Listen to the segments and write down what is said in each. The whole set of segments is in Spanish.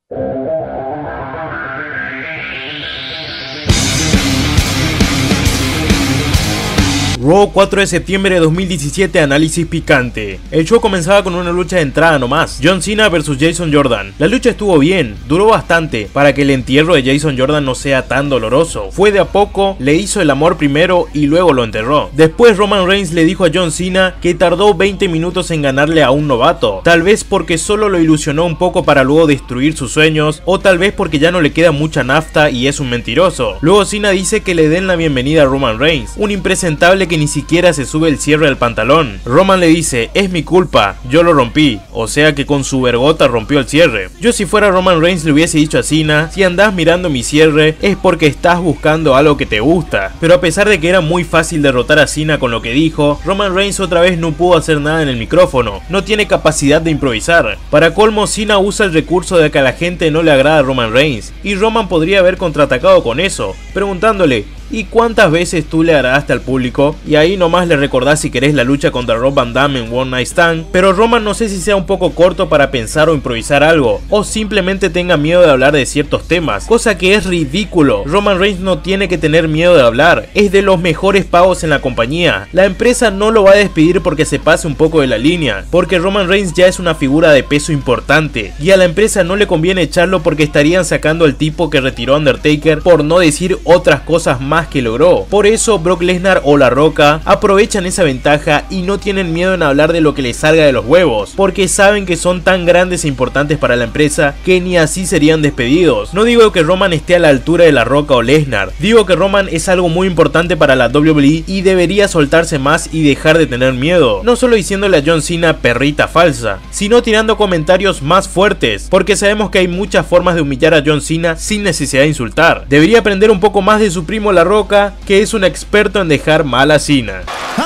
Raw 4 de septiembre de 2017, análisis picante. El show comenzaba con una lucha de entrada nomás, John Cena vs Jason Jordan. La lucha estuvo bien, duró bastante, para que el entierro de Jason Jordan no sea tan doloroso. Fue de a poco, le hizo el amor primero y luego lo enterró. Después Roman Reigns le dijo a John Cena que tardó 20 minutos en ganarle a un novato, tal vez porque solo lo ilusionó un poco para luego destruir sus sueños, o tal vez porque ya no le queda mucha nafta y es un mentiroso. Luego Cena dice que le den la bienvenida a Roman Reigns, un impresentable que ni siquiera se sube el cierre del pantalón. Roman le dice: es mi culpa, yo lo rompí, o sea que con su vergota rompió el cierre. Yo si fuera Roman Reigns le hubiese dicho a Cena: si andás mirando mi cierre es porque estás buscando algo que te gusta. Pero a pesar de que era muy fácil derrotar a Cena con lo que dijo, Roman Reigns otra vez no pudo hacer nada en el micrófono, no tiene capacidad de improvisar. Para colmo, Cena usa el recurso de que a la gente no le agrada a Roman Reigns, y Roman podría haber contraatacado con eso, preguntándole: ¿y cuántas veces tú le agradaste al público? Y ahí nomás le recordás si querés la lucha contra Rob Van Damme en One Night Stand. Pero Roman no sé si sea un poco corto para pensar o improvisar algo, o simplemente tenga miedo de hablar de ciertos temas, cosa que es ridículo. Roman Reigns no tiene que tener miedo de hablar, es de los mejores pagos en la compañía. La empresa no lo va a despedir porque se pase un poco de la línea, porque Roman Reigns ya es una figura de peso importante, y a la empresa no le conviene echarlo porque estarían sacando al tipo que retiró a Undertaker, por no decir otras cosas más que logró. Por eso Brock Lesnar o La Roca aprovechan esa ventaja y no tienen miedo en hablar de lo que les salga de los huevos, porque saben que son tan grandes e importantes para la empresa que ni así serían despedidos. No digo que Roman esté a la altura de La Roca o Lesnar, digo que Roman es algo muy importante para la WWE y debería soltarse más y dejar de tener miedo, no solo diciéndole a John Cena perrita falsa, sino tirando comentarios más fuertes, porque sabemos que hay muchas formas de humillar a John Cena sin necesidad de insultar. Debería aprender un poco más de su primo La Roca, que es un experto en dejar mal a Cena.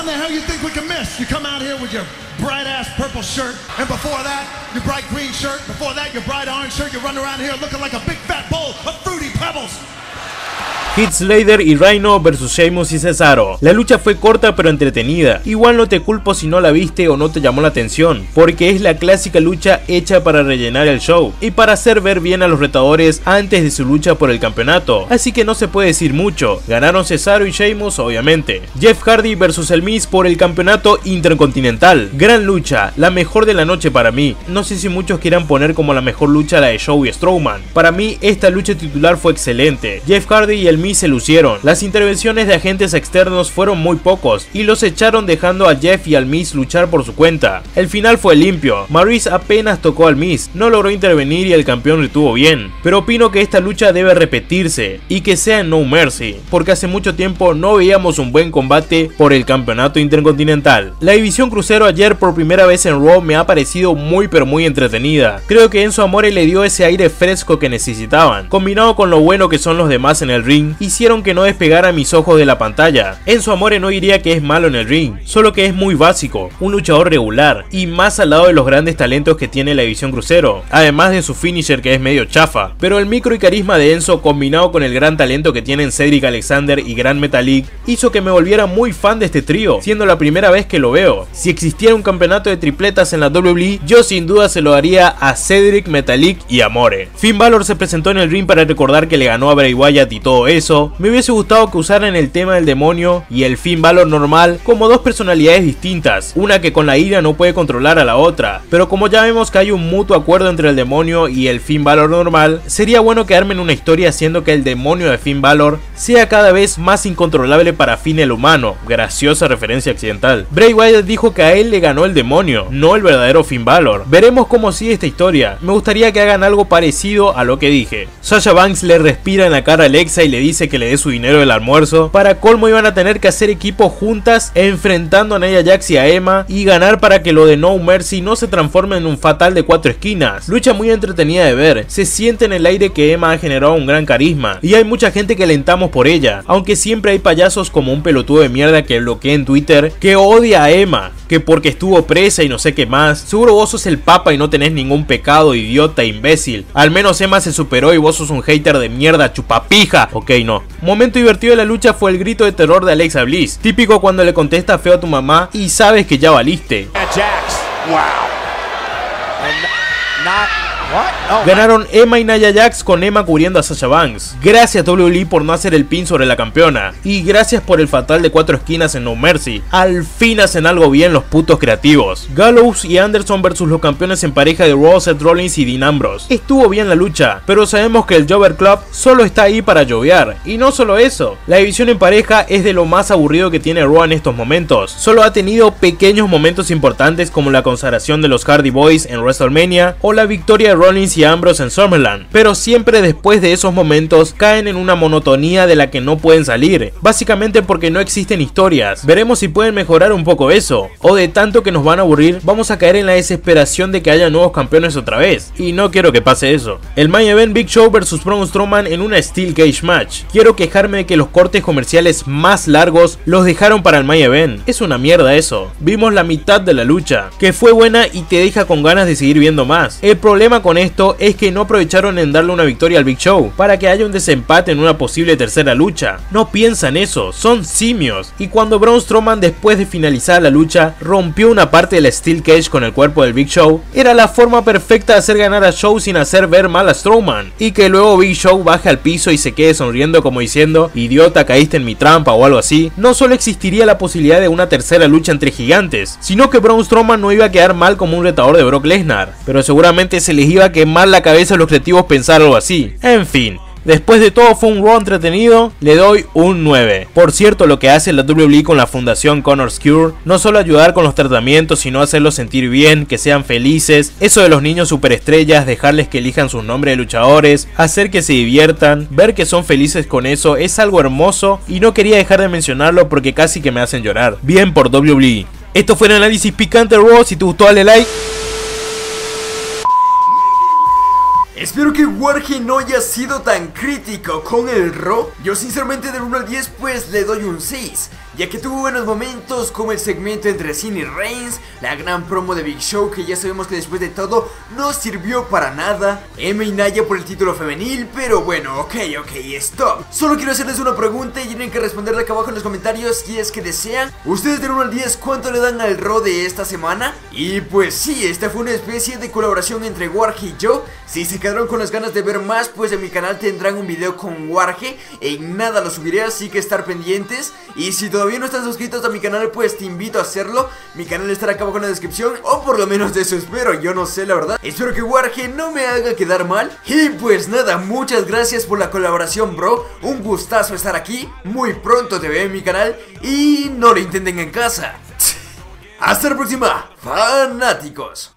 Heath Slater y Rhino vs Sheamus y Cesaro. La lucha fue corta pero entretenida. Igual no te culpo si no la viste o no te llamó la atención, porque es la clásica lucha hecha para rellenar el show y para hacer ver bien a los retadores antes de su lucha por el campeonato, así que no se puede decir mucho. Ganaron Cesaro y Sheamus, obviamente. Jeff Hardy vs el Miz por el campeonato intercontinental. Gran lucha, la mejor de la noche para mí. No sé si muchos quieran poner como la mejor lucha la de Show y Strowman. Para mí esta lucha titular fue excelente. Jeff Hardy y el Miz se lucieron. Las intervenciones de agentes externos fueron muy pocos y los echaron dejando a Jeff y al Miz luchar por su cuenta. El final fue limpio. Maryse apenas tocó al Miz, no logró intervenir y el campeón retuvo bien. Pero opino que esta lucha debe repetirse y que sea en No Mercy, porque hace mucho tiempo no veíamos un buen combate por el campeonato intercontinental. La división crucero ayer por primera vez en Raw me ha parecido muy pero muy entretenida. Creo que Enzo Amore le dio ese aire fresco que necesitaban, combinado con lo bueno que son los demás en el ring, hicieron que no despegara mis ojos de la pantalla. Enzo Amore no diría que es malo en el ring, solo que es muy básico, un luchador regular y más al lado de los grandes talentos que tiene la división crucero, además de su finisher que es medio chafa. Pero el micro y carisma de Enzo, combinado con el gran talento que tienen Cedric Alexander y Gran Metalik, hizo que me volviera muy fan de este trío, siendo la primera vez que lo veo. Si existiera un campeonato de tripletas en la WWE, yo sin duda se lo daría a Cedric, Metalik y Amore. Finn Balor se presentó en el ring para recordar que le ganó a Bray Wyatt y todo eso. Me hubiese gustado que usaran el tema del demonio y el Finn Balor normal como dos personalidades distintas, una que con la ira no puede controlar a la otra, pero como ya vemos que hay un mutuo acuerdo entre el demonio y el Finn Balor normal, sería bueno que armen una historia haciendo que el demonio de Finn Balor sea cada vez más incontrolable para Finn el humano. Graciosa referencia accidental. Bray Wyatt dijo que a él le ganó el demonio, no el verdadero Finn Balor. Veremos cómo sigue esta historia. Me gustaría que hagan algo parecido a lo que dije. Sasha Banks le respira en la cara a Alexa y le dice que le dé su dinero del almuerzo. Para colmo iban a tener que hacer equipo juntas, enfrentando a Nia Jax y a Emma, y ganar para que lo de No Mercy no se transforme en un fatal de 4 esquinas. Lucha muy entretenida de ver, se siente en el aire que Emma ha generado un gran carisma, y hay mucha gente que alentamos por ella, aunque siempre hay payasos como un pelotudo de mierda que bloquea en Twitter, que odia a Emma, que porque estuvo presa y no sé qué más. Seguro vos sos el papa y no tenés ningún pecado, idiota, imbécil. Al menos Emma se superó y vos sos un hater de mierda, chupapija. Ok, no. Momento divertido de la lucha fue el grito de terror de Alexa Bliss, típico cuando le contesta feo a tu mamá y sabes que ya valiste. Jax. Wow. And Ganaron Emma y Nia Jax con Emma cubriendo a Sasha Banks. Gracias WWE por no hacer el pin sobre la campeona. Y gracias por el fatal de 4 esquinas en No Mercy. Al fin hacen algo bien los putos creativos. Gallows y Anderson versus los campeones en pareja de Raw, Seth Rollins y Dean Ambrose. Estuvo bien la lucha, pero sabemos que el Jobber Club solo está ahí para llovear. Y no solo eso, la división en pareja es de lo más aburrido que tiene Raw en estos momentos. Solo ha tenido pequeños momentos importantes como la consagración de los Hardy Boys en WrestleMania o la victoria de Rollins y Ambrose en SummerSlam, pero siempre después de esos momentos caen en una monotonía de la que no pueden salir, básicamente porque no existen historias. Veremos si pueden mejorar un poco eso, o de tanto que nos van a aburrir vamos a caer en la desesperación de que haya nuevos campeones otra vez, y no quiero que pase eso. El main event, Big Show vs Braun Strowman en una Steel Cage match. Quiero quejarme de que los cortes comerciales más largos los dejaron para el main event, es una mierda eso. Vimos la mitad de la lucha, que fue buena y te deja con ganas de seguir viendo más. El problema con esto es que no aprovecharon en darle una victoria al Big Show para que haya un desempate en una posible tercera lucha. No piensan eso, son simios. Y cuando Braun Strowman, después de finalizar la lucha, rompió una parte de la Steel Cage con el cuerpo del Big Show, era la forma perfecta de hacer ganar a Show sin hacer ver mal a Strowman, y que luego Big Show baje al piso y se quede sonriendo como diciendo idiota, caíste en mi trampa o algo así. No solo existiría la posibilidad de una tercera lucha entre gigantes, sino que Braun Strowman no iba a quedar mal como un retador de Brock Lesnar, pero seguramente se les iba a quemar la cabeza a los creativos pensar algo así. En fin, después de todo fue un Raw entretenido, le doy un 9. Por cierto, lo que hace la WWE con la fundación Connor's Cure, no solo ayudar con los tratamientos, sino hacerlos sentir bien, que sean felices, eso de los niños superestrellas, dejarles que elijan sus nombres de luchadores, hacer que se diviertan, ver que son felices con eso, es algo hermoso y no quería dejar de mencionarlo porque casi que me hacen llorar. Bien por WWE. Esto fue el análisis picante Raw, si te gustó dale like. Espero que Warge no haya sido tan crítico con el Raw. Yo sinceramente del 1 al 10 pues le doy un 6, ya que tuvo buenos momentos como el segmento entre Cena y Reigns, la gran promo de Big Show que ya sabemos que después de todo no sirvió para nada, Emma y Nia por el título femenil, pero bueno, ok, stop. Solo quiero hacerles una pregunta y tienen que responderla acá abajo en los comentarios si es que desean. Ustedes del 1 al 10, ¿cuánto le dan al Raw de esta semana? Y pues sí, esta fue una especie de colaboración entre Warge y yo. Si se quedaron con las ganas de ver más, pues en mi canal tendrán un video con Warge. En nada lo subiré, así que estar pendientes. Y si todavía no están suscritos a mi canal, pues te invito a hacerlo. Mi canal estará acá abajo en la descripción, o por lo menos de eso espero, yo no sé la verdad. Espero que Warge no me haga quedar mal. Y pues nada, muchas gracias por la colaboración, bro. Un gustazo estar aquí. Muy pronto te veo en mi canal y no lo intenten en casa. Hasta la próxima, fanáticos.